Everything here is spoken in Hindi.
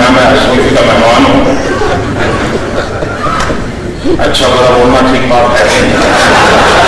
मैं अशरफी का मेहमान हूं। अच्छा बुरा बोलना ठीक बात है।